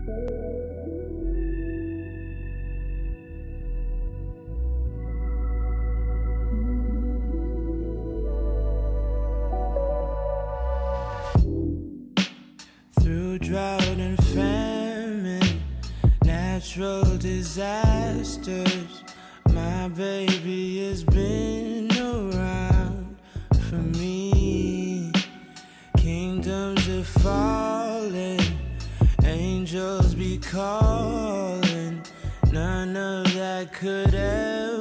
Through drought and famine, natural disasters, my baby has been around for me. Kingdoms are falling, angels be calling, none of that could ever